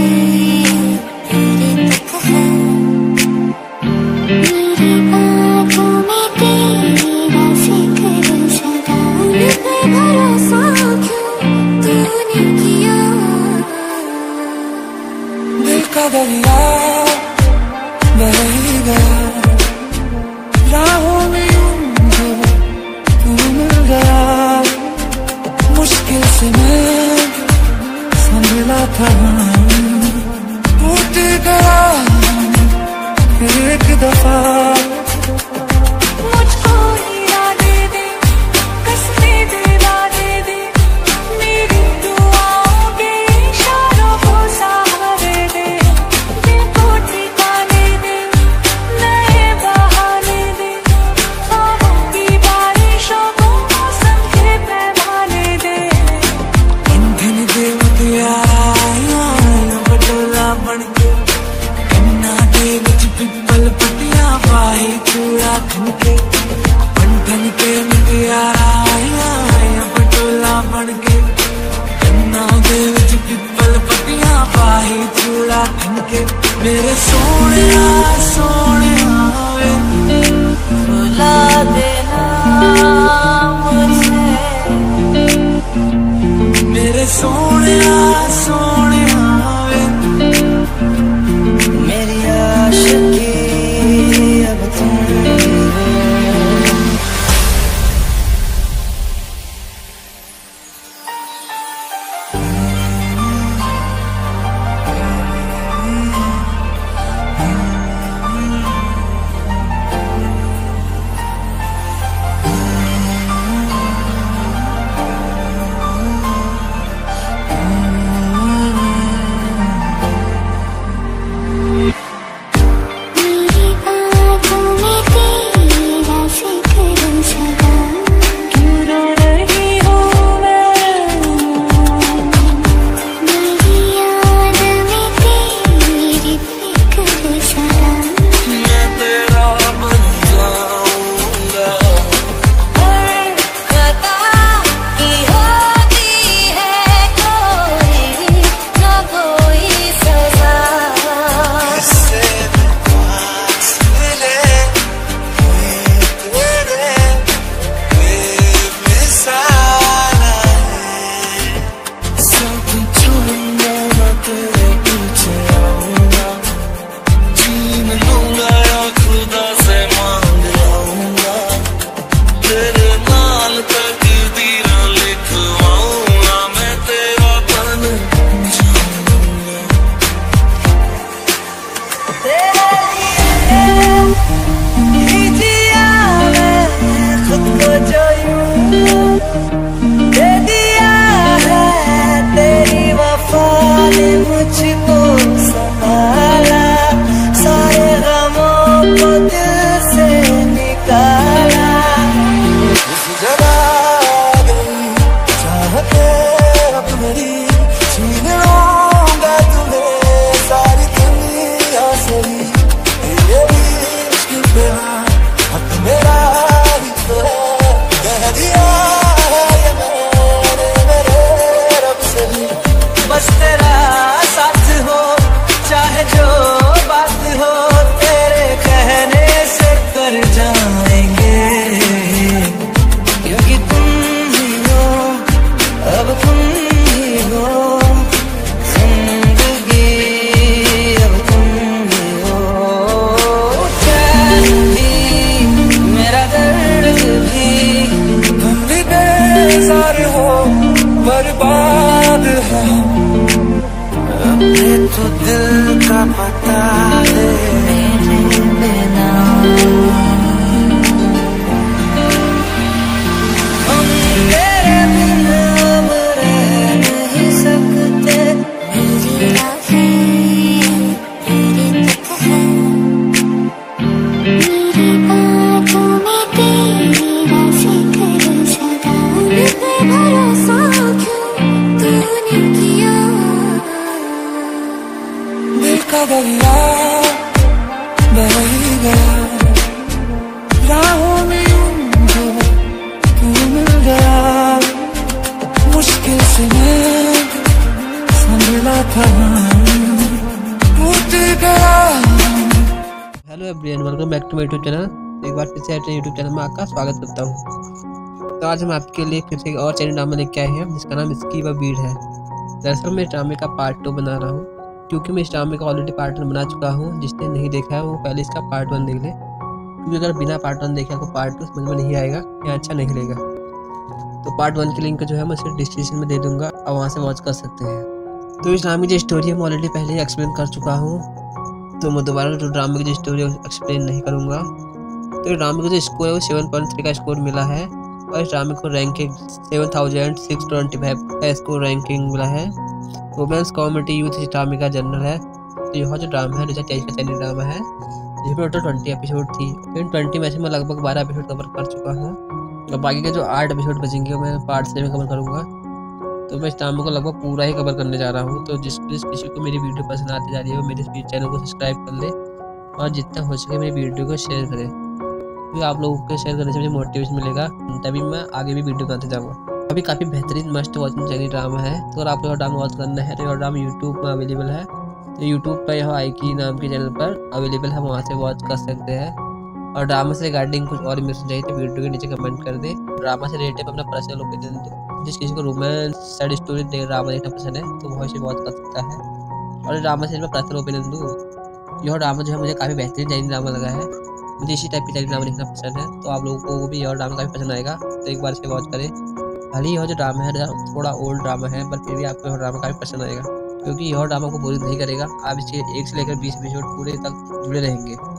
तेरे तक है मेरी बातों में तेरा जिक्र सदा। भरोसा क्यों तूने किया, दिल का दरिया बह गया, राहों में यूं तू मिल गया। मुश्किल से मैं संभला था, टूट गया फिर एक दफा। मुझको हीरा दे दे, कसमें दिला दे दे, मेरी दुआओं के इशारों को सहारे दे। दिल को ठिकाने दे, नए बहाने दे, ख्वाबों की बारिशों को मौसम के पैमाने दे। ईंधन दे दिया बटोला बनके, कन्ना दे विच पिपल पटियां पाई चूड़ा खनके। बंधन के मुटियारा बटोला बनके, कन्ना दे विच पिपल पटियां पाई चूड़ा खनके। मेरे सोने वे बुला देना मुझे, मेरे सोने वे मेरी आशिकी अब तुम हो। मेरी बातों में तेरा जिक्र सदा। क्यों रो रही हूँ मैं, मेरी याद में तेरी फिक्र सदा। मैं तेरा बन जाऊंगा, हर खता की होती है कोई ना कोई सजा। इससे पास मिले तेरे बेमिसाल है। सब छोड़ूंगा मैं तेरे पीछे आऊंगा, छीन लूंगा या खुदा से मांग लाऊंगा। तेरे नाल तकदीर लिखवाऊंगा, मैं तेरा बन जाऊंगा। तेरे लिए जिया मैं खुद को जो यूं दे दिया है, तेरी वफा ने मुझको संभाला। सारे गमों को दिल से निकाला। इस जगह गई चाहते अब मेरी, छीन लूंगा तुम्हें सारी दुनिया से ही। ये इश्क पे हक मेरा ही तो है, कह दिया है ये मैंने मेरे रब से ही। बस तेरा साथ हो चाहे जो बात हो, तेरे कहने से कर जाएंगे। क्योंकि तुम ही हो, अब तुम ही हो जिंदगी, अब तुम ही हो। चैन भी मेरा दर्द भी, तुम भी बेजार हो बर्बाद है। अपने तो दिल का पता है मेरे बिना। हम तेरे बिना अब रह नहीं सकते। मेरी राहें तेरे तक है, मेरी बातों में तेरा जिक्र सदा। भरोसा क्यों तूने किया, दिल का दरिया बह गया, राहों में यूं तू मिल गया। मुश्किल से मैं संभला था, hello everyone, welcome back to my YouTube channel. एक बार फिर से अपने यूट्यूब चैनल में आपका स्वागत करता हूँ। तो आज हम आपके लिए फिर से एक और चैनल ड्रामा लेके आए हैं जिसका नाम इसकी व भीड़ है। दरअसल मैं इस ड्रामे का पार्ट 2 बना रहा हूँ, क्योंकि मैं इस ड्रामे का ऑलरेडी पार्ट 1 बना चुका हूँ। जिसने नहीं देखा है वो पहले इसका पार्ट 1 देख ले, क्योंकि अगर बिना पार्ट 1 देखे आपको पार्ट 2 समझ में नहीं आएगा या अच्छा नहीं लगेगा। तो पार्ट 1 की लिंक जो है मैं सिर्फ डिस्क्रिप्शन में दे दूँगा और वहाँ से वॉच कर सकते हैं। तो इस ड्रामे की जो स्टोरी है मैं ऑलरेडी पहले ही एक्सप्लेन कर चुका हूँ, तो मैं दोबारा जो ड्रामे की जो स्टोरी है एक्सप्लेन नहीं करूँगा। तो ड्रामे का जो स्कोर है वो 7.3 का स्कोर मिला है और इस ड्रामे को रैंकिंग 7625 का स्कोर रैंकिंग मिला है। रोमांस कॉमेडी यूथ इस ड्रामे का जनरल है। तो यह जो ड्रामा है 2023 का चाइनीज ड्रामा है, जिसमें टोटल 20 एपिसोड थी। इन 20 में से मैं लगभग 12 एपिसोड कवर कर चुका हूँ और बाकी के जो 8 एपिसोड बचेंगे वो मैं पार्ट 3 में कवर करूँगा। तो मैं इस ड्रामे को लगभग पूरा ही कवर करने जा रहा हूँ। तो जिस किसी को मेरी वीडियो पसंद आती जा रही है वो मेरे चैनल को सब्सक्राइब कर ले और जितना हो सके मेरी वीडियो को शेयर करें, क्योंकि आप लोगों को शेयर करने से मुझे मोटिवेशन मिलेगा, तभी मैं आगे भी वीडियो बनाते जाऊँगा। अभी काफ़ी बेहतरीन मस्ट वॉचिंग चाइनीज ड्रामा है। तो अगर आपको यह ड्रामा वॉच करना है तो यह ड्रामा यूट्यूब में अवेलेबल है। तो यूट्यूब पर यह आईकी नाम के चैनल पर अवेलेबल है, वहाँ से वॉच कर सकते हैं। और ड्रामा से रिगार्डिंग कुछ और इन्फॉर्मेशन चाहिए तो वीडियो के नीचे कमेंट कर दे। ड्रामा से रिलेटेड अपना पर्सनल ओपिनियन दो। जिस किसी को रोमांस सैड स्टोरी ड्रामा देखना पसंद है तो वह इसे वॉच कर सकता है। और ड्रामा से मैं पर्सनल ओपिनियन दूँ, यह ड्रामा जो है मुझे काफ़ी बेहतरीन चाइनीज ड्रामा लगा है। मुझे इसी टाइप की चाइनीज ड्रामा देखना पसंद है, तो आप लोगों को भी यह ड्रामा काफ़ी पसंद आएगा। तो एक बार इसे वॉच करें। भले ही यह जो ड्रामा है थोड़ा ओल्ड ड्रामा है, पर फिर भी आपको यह ड्रामा काफ़ी पसंद आएगा, क्योंकि यह ड्रामा को बोरिंग नहीं करेगा। आप इसके 1 से लेकर 20 एपिसोड पूरे तक जुड़े रहेंगे।